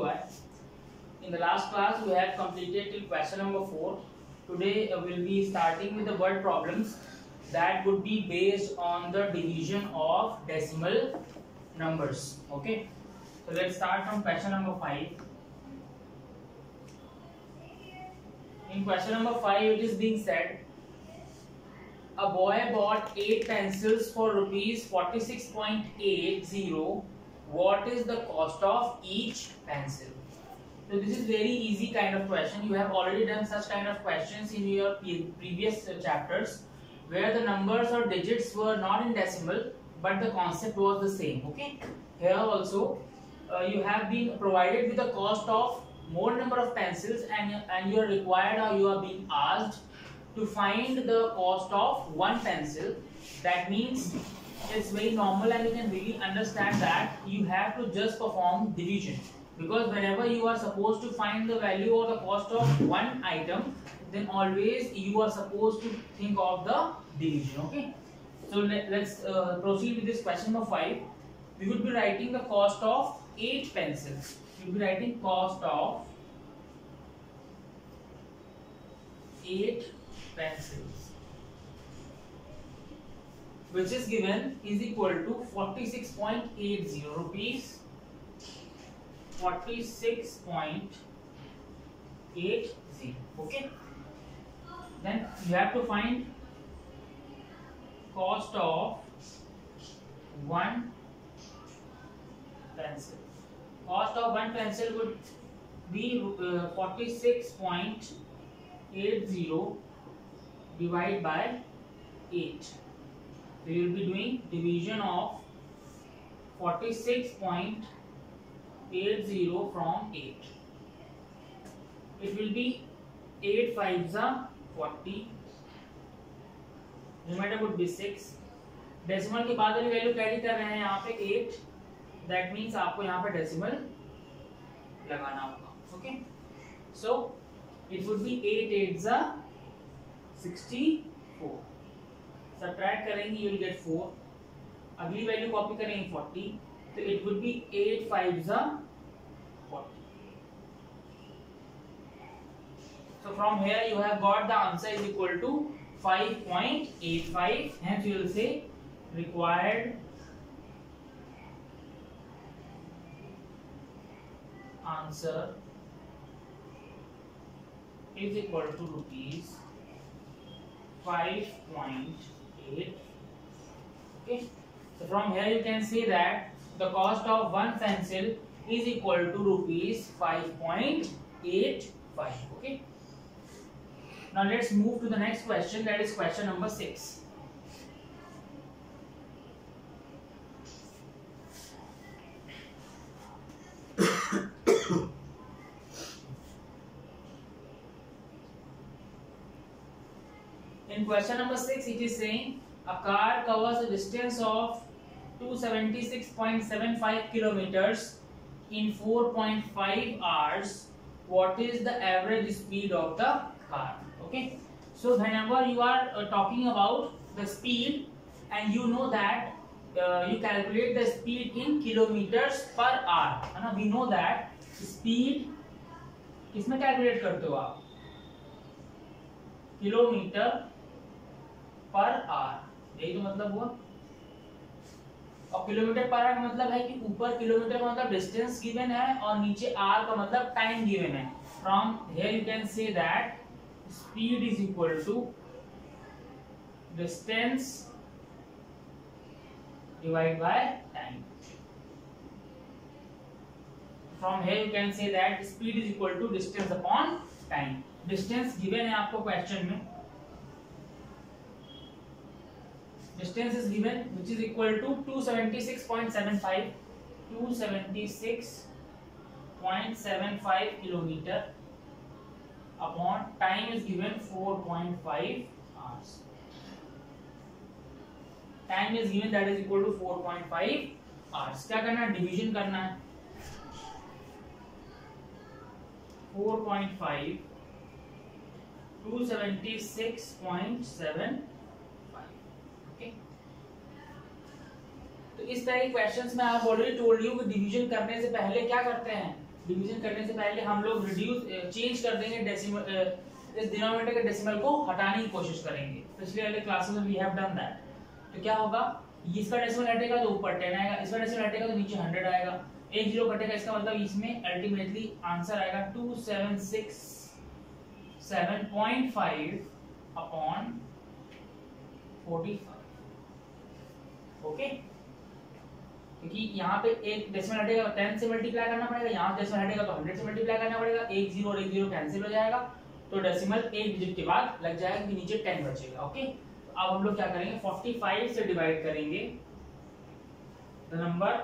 हुआ है. In the last class we have completed till question number 4. Today we'll be starting with the word problems that would be based on the division of decimal numbers. Okay, so let's start from question number 5. In question number 5 it is being said a boy bought 8 pencils for rupees 46.80. What is the cost of each pencil? So this is very easy kind of question. You have already done such kind of questions in your previous chapters where the numbers or digits were not in decimal but the concept was the same. Okay, here also you have been provided with the cost of more number of pencils and you are required or you are being asked to find the cost of one pencil. That means it's very normal and you can really understand that you have to just perform division, because whenever you are supposed to find the value or the cost of one item, then always you are supposed to think of the division. Okay, so let's proceed with this question number 5. We would be writing the cost of 8 pencils. We will be writing cost of 8 pencils, which is given is equal to 46.80 rupees. 46.80. Okay, then you have to find cost of one pencil. Cost of one pencil would be 46.80 divided by 8. So you will be doing division of 46.80 from 8. It will be 8 5s are 40. Remainder would be 6. Decimal के बाद वाली value carry कर रहे हैं यहाँ पे 8. That means आपको यहाँ पे डेसिमल लगाना होगा. Okay, so it would be 8 8s are 64. Subtract करेंगे यू विल गेट 4. अगली वैल्यू कॉपी करेंगे 40. So it would be 8 5s are 40. So from here you have got the answer is equal to 5.85. Hence you will say required answer is equal to rupees 5.8. Okay, so from here you can see that the cost of one pencil is equal to rupees 5.85. Okay, now let's move to the next question, that is question number 6. In question number 6 it is saying a car covers a distance of 276.75 kilometers in 4.5 hours. What is the average speed of the car? Okay, so whenever you are talking about the speed and you know that you calculate the speed in kilometers per hour, है ना. We know that speed किसमें calculate करते हो आप? Kilometre per hour. यही तो मतलब हुआ. और किलोमीटर पर आवर का मतलब है कि ऊपर किलोमीटर का मतलब डिस्टेंस गिवन है और नीचे आर का मतलब टाइम गिवन है. From here you can say that speed is equal to distance divide by time. From here you can say that speed is equal to distance upon time. Distance given है आपको question में. Distance is given which is equal to 276.75 kilometer upon time is given 4.5 hours. Time is given that is equal to 4.5 hours. क्या करना है? Division करना है. 4.5 276.75. तो इस तरह के क्वेश्चंस में आप ऑलरेडी टोल्ड यू कि डिवीजन करने से पहले क्या करते हैं, डिवीजन करने से पहले हम लोग रिड्यूस चेंज कर देंगे डेसिमल, इस डिनोमिनेटर के डेसिमल को हटाने की कोशिश करेंगे। पिछले वाले क्लासेस में वी हैव डन दैट। तो क्या होगा, इसका डेसिमल हटेगा तो ऊपर 10 आएगा, इसका डेसिमल हटेगा तो नीचे 100 आएगा, एक जीरो कटेगा, इसका मतलब इसमें अल्टीमेटली आंसर आएगा 2767.5 अपॉन 45। ओके, क्योंकि यहाँ पे एक डेसिमल हटेगा तो 10 से मल्टीप्लाई करना पड़ेगा, यहाँ डेसिमल हटेगा तो 100 से मल्टीप्लाई करना पड़ेगा, एक जीरो और एक जीरो कैंसिल हो जाएगा, तो डेसिमल एक डिजिट के बाद लग जाएगा क्योंकि नीचे 10 बचेगा। ओके, तो अब हम लोग क्या करेंगे, 45 से डिवाइड करेंगे द नंबर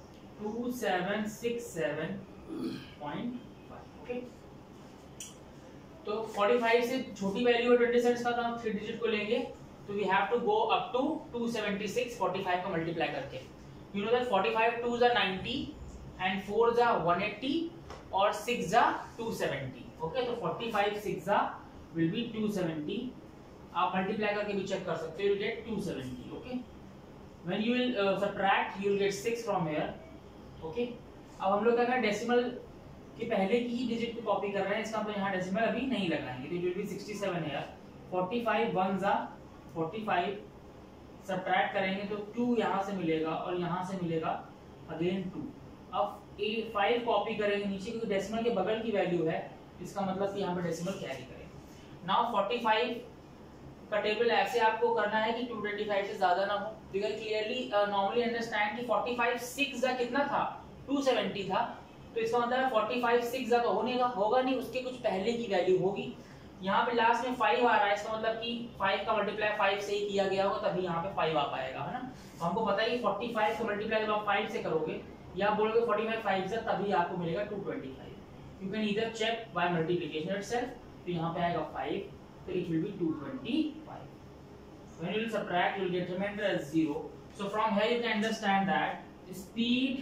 2767.5। ओके, तो 45 से छोटी वैल्यू है 27 का, तो हम 3 डिजिट को लेंगे, तो we have to go up to 276 45 का मल्टीप्लाई करके। You know that 45 2s are 90 and 4s are 180 और 6s are 270. Okay, तो 45 6s are will be 270. आप मल्टीप्लाई करके भी चेक कर सकते हो, you will get 270. Okay, when you will subtract, you will get 6 from here. Okay, अब हम लोग क्या करें, डेसिमल के पहले की ही डिजिट को कॉपी कर रहे हैं, इसका मतलब यहाँ डेसिमल अभी नहीं लगाएंगे, तो it will be 67 here. 45 1s are 45, subtract करेंगे तो 2 यहाँ से मिलेगा और यहाँ से मिलेगा अगेन 2। अब 5 कॉपी करेंगे नीचे क्योंकि डेसिमल के बगल की वैल्यू है, इसका मतलब कि यहाँ पे डेसिमल कैरी करेंगे। नाउ 45 का टेबल ऐसे आपको करना है कि 225 से ज्यादा ना हो। You can clearly normally understand कि 45 6 का कितना था, 270 था, तो इसका मतलब है 45 6 का तो होगा नहीं, उसके कुछ पहले की वैल्यू होगी। यहाँ पे लास्ट में 5 आ रहा है, इसका मतलब कि 5 का मल्टीप्लाई 5 से ही किया गया होगा, तभी यहाँ पे 5 आ पाएगा, है ना। हमको पता है कि 45 का मल्टीप्लाई जब आप 5 से करोगे या बोलोगे 45 5 से, तभी आपको मिलेगा 225। You can either check by multiplication itself, तो यहाँ पे आएगा 5, तो it will be 225। When you will subtract you will get reminder as 0। So from here you can understand that speed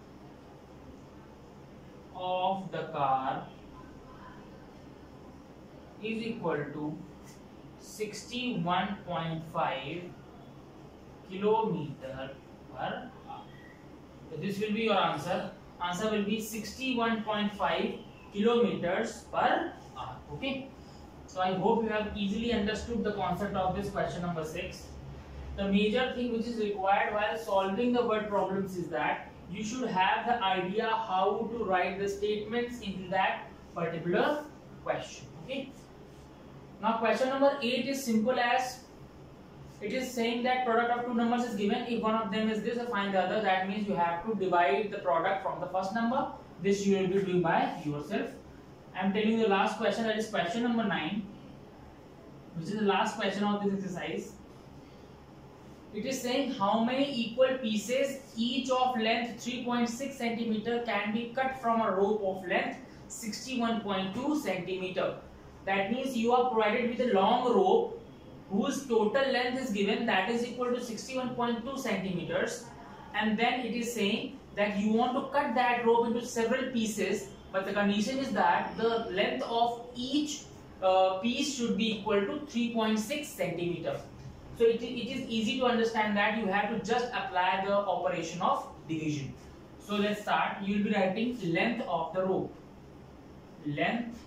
of the car is equal to 61.5 kilometer per hour. So this will be your answer. Answer will be 61.5 kilometers per hour. Okay. So I hope you have easily understood the concept of this question number 6. The major thing which is required while solving the word problems is that you should have the idea how to write the statements into that particular question. Okay. Now question number 8 is simple as it is saying that product of two numbers is given. If one of them is this, find the other. That means you have to divide the product from the first number. This you will be doing by yourself. I am telling you the last question, that is question number 9, which is the last question of this exercise. It is saying how many equal pieces each of length 3.6 centimeter can be cut from a rope of length 61.2 centimeter. That means you are provided with a long rope whose total length is given, that is equal to 61.2 centimeters, and then it is saying that you want to cut that rope into several pieces, but the condition is that the length of each piece should be equal to 3.6 centimeter. So it is easy to understand that you have to just apply the operation of division. So let's start. You will be writing length of the rope. Length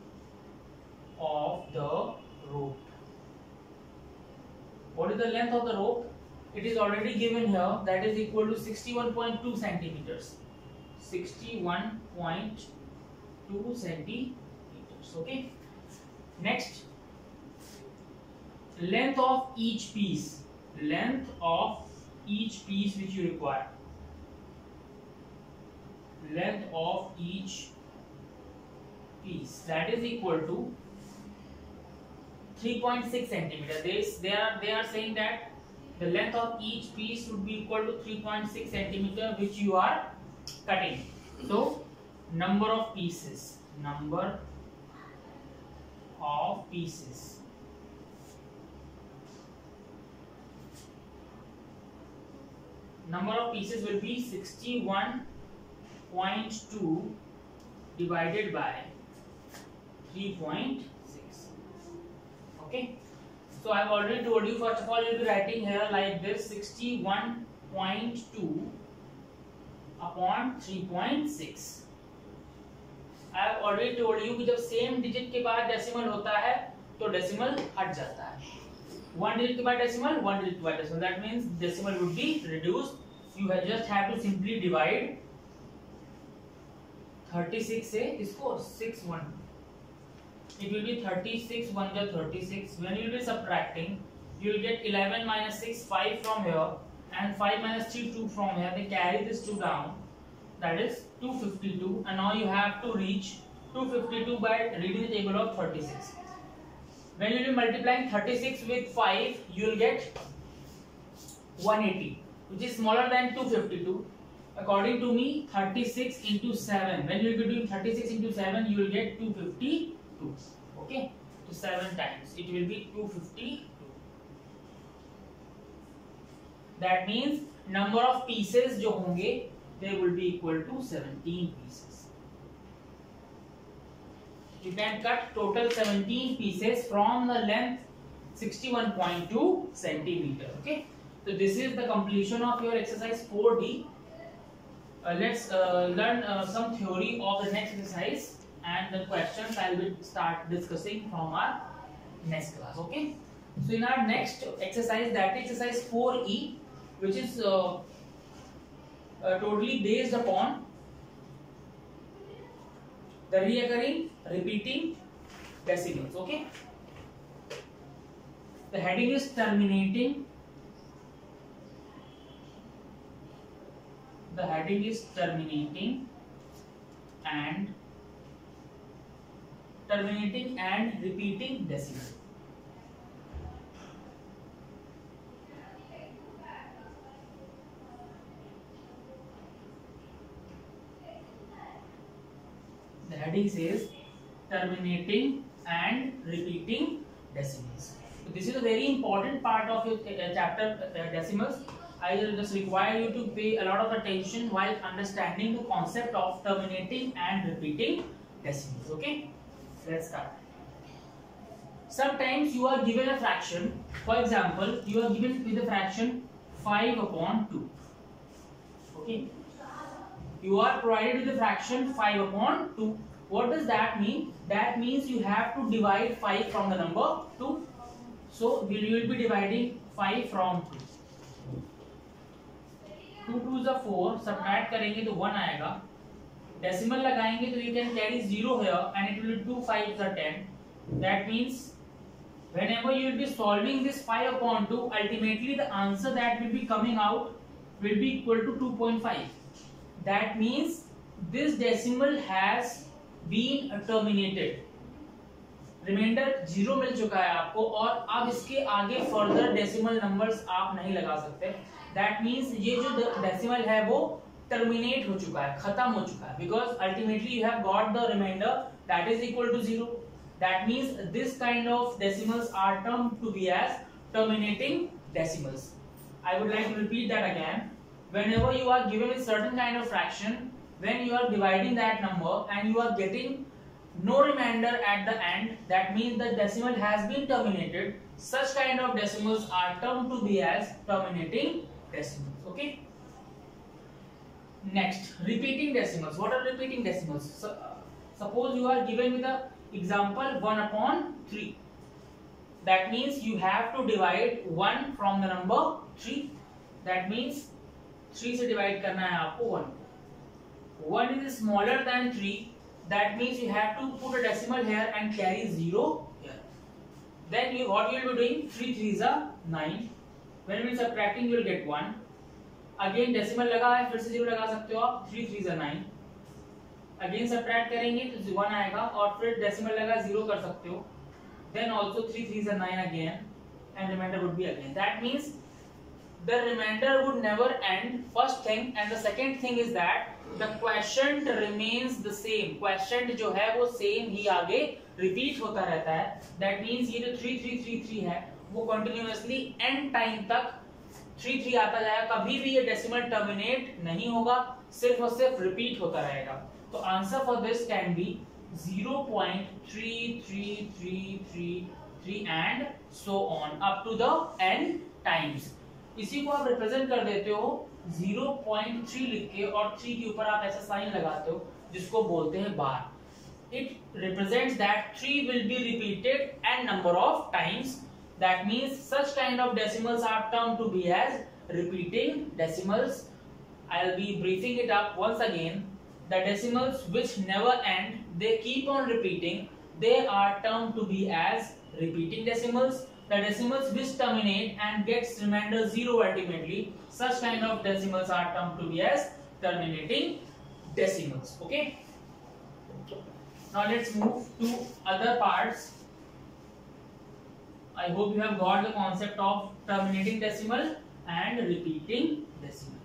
of the rope. What is the length of the rope? It is already given here, that is equal to 61.2 centimeters. 61.2 centimeters. Okay. Next, length of each piece. Length of each piece which you require. Length of each piece, that is equal to 3.6 centimeter. They are saying that the length of each piece should be equal to 3.6 centimeter, which you are cutting. So number of pieces. Number of pieces. Number of pieces will be 61.2 divided by 3.6. Okay, so I have already told you, first of all you will be writing here like this, 61.2 upon 3.6. I have already told you कि जब same digit के बाद decimal होता है तो decimal हट जाता है. वन डिजिट के बाद डेसिमल, वन डिजिट के बाद decimal, that means decimal would be reduced. You just have to simply divide 36 से इसको 6 1. It will be 36 1 is 36. When you will be subtracting, you will get 11 minus 6 5 from here and 5 minus 3 2 from here. They carry this 2 down. That is 252. And now you have to reach 252 by reading the table of 36. When you will be multiplying 36 with 5, you will get 180, which is smaller than 252. According to me, 36 into 7. When you will be doing 36 into 7, you will get 252. Okay, so 7 times it will be 252. That means number of pieces जो होंगे they will be equal to 17 pieces. You can cut total 17 pieces from the length 61.2 centimeter. Okay, so this is the completion of your exercise 4D. Let's learn some theory of the next exercise, and the questions I will start discussing from our next class. Okay, so in our next exercise, that exercise 4E, which is totally based upon the reoccurring repeating decimals. Okay, the heading is terminating. The heading is terminating and repeating decimal. The heading says terminating and repeating decimals. So this is a very important part of your chapter decimals. I will just require you to pay a lot of attention while understanding the concept of terminating and repeating decimals. Okay, let's start. Sometimes you are given a fraction. For example, you are given with a fraction 5 upon 2. Okay, you are provided with the fraction 5 upon 2. What does that mean? That means you have to divide 5 from the number 2. So you will be dividing 5 from 2. 2 2 is 4. Subtract करेंगे तो 1 आएगा. Decimal लगाएंगे तो you can carry 0 here and it will be 2 5 is 10. That means whenever you will be solving this 5 upon 2, ultimately the answer that will be coming out will be equal to 2.5. That means this decimal has been terminated. Reminder 0 मिल चुका है आपको और अब इसके आगे further decimal numbers आप नहीं लगा सकते. That means ये जो डेसिमल है वो टर्मिनेट हो चुका है, खत्म हो चुका है, because ultimately you have got the remainder that is equal to 0. That means this kind of decimals are termed to be as terminating decimals. I would like to repeat that again. Whenever you are given a certain kind of fraction, when you are dividing that number and you are getting no remainder at the end, that means the decimal has been terminated. Such kind of decimals are termed to be as terminating decimals. Okay, next, repeating decimals. What are repeating decimals? Suppose you are given with a example 1 upon 3. That means you have to divide 1 from the number 3. That means 3 से divide करना है आपको 1. 1 is smaller than 3. That means you have to put a decimal here and carry 0 here. Then what you will be doing? 3 3s are 9. When you will subtracting, you will get 1. Again decimal लगा है, फिर से 0 लगा सकते हो आप. 3 3s are 9. Again subtract करेंगे तो 1 आएगा और फिर decimal लगा 0 कर सकते हो. Then also 3 3s are 9 again, and remainder would be again. That means the remainder would never end. First thing, and the second thing is that the quotient remains the same. Quotient जो है वो same ही आगे repeat होता रहता है. That means ये जो 3 3 3 3 है वो continuously end time तक 3 3 आता जाएगा. कभी भी ये decimal terminate नहीं होगा, सिर्फ और सिर्फ repeat होता रहेगा. तो answer for this can be 0.33333 and so on up to the n times. इसी को आप रिप्रेजेंट कर देते हो 0.3 लिख के और 3 के ऊपर आप ऐसा साइन लगाते हो जिसको बोलते हैं बार. it represents that 3 will be repeated n number of times. That means such kind of decimals are termed to be as repeating decimals. I'll be briefing it up once again. The decimals which never end, they keep on repeating, they are termed to be as repeating decimals. The decimals which terminate and gets remainder 0 ultimately, such kind of decimals are termed to be as terminating decimals. Okay. Now let's move to other parts. I hope you have got the concept of terminating decimal and repeating decimal.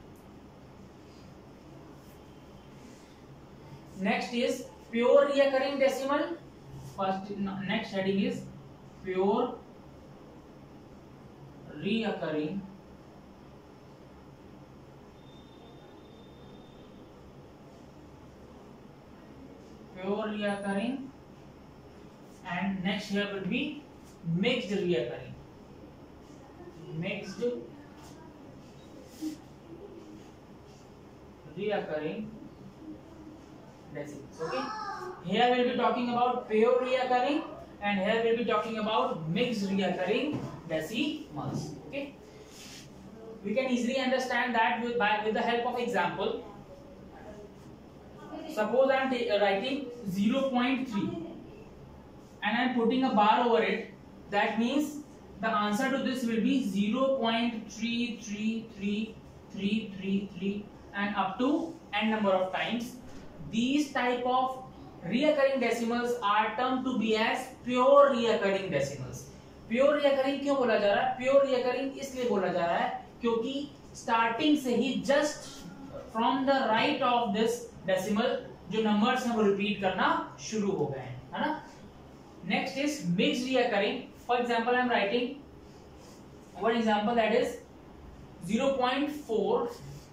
Next is pure recurring decimal. Next heading is pure recurring and next here will be mixed recurring. Mixed recurring decimals. Okay. Here we will be talking about pure recurring and here we will be talking about mixed recurring decimals. Okay. We can easily understand that with the help of example. Suppose I am writing 0.3 and I am putting a bar over it. That means the answer to this will be 0.333333 and up to n number of times. These type of recurring decimals are termed to be as pure recurring decimals. Pure recurring क्यों बोला जा रहा है? Pure recurring इसलिए बोला जा रहा है क्योंकि स्टार्टिंग से ही just from the right of this decimal जो नंबर्स हैं वो रिपीट करना शुरू हो गए हैं, है ना. Next is mixed recurring. For example I am writing one example that is 0.4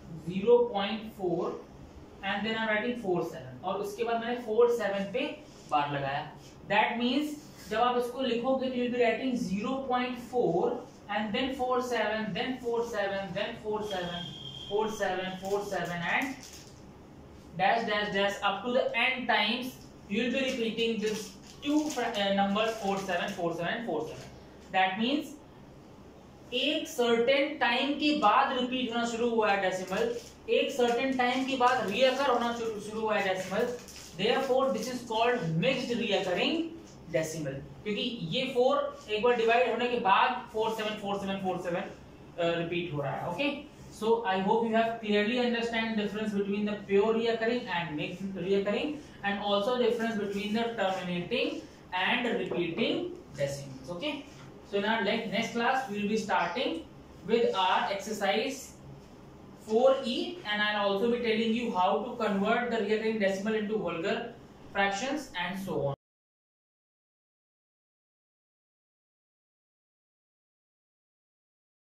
and then I am writing 47 और उसके बाद मैंने 47 पे बार लगाया. दैट मींस जब आप इसको लिखोगे तो you will be writing 0.4 and then 47 then 47 then 47 47 47 and dash dash dash up to the n times you will be repeating this two numbers 47 47 47. That means एक certain time के बाद repeat होना शुरू हुआ है decimal, एक certain time के बाद reoccur होना शुरू हुआ है decimal. Therefore this is called mixed recurring decimal क्योंकि ये 4 एक बार डिवाइड होने के बाद 47 47 47 रिपीट हो रहा है. Okay. So I hope you have clearly understand the difference between the pure recurring and mixed recurring and also difference between the terminating and repeating decimals. Okay. So in our next class we will be starting with our exercise 4E and I'll also be telling you how to convert the recurring decimal into Vulgar fractions and so on.